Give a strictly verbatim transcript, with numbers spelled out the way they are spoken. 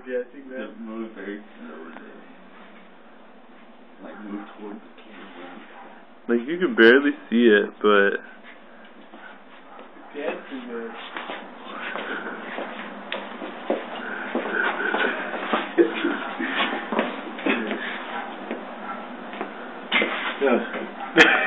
guessing that. Just move very slowly. Like move towards the camera. Like you can barely see it, but Dancing there. Yeah.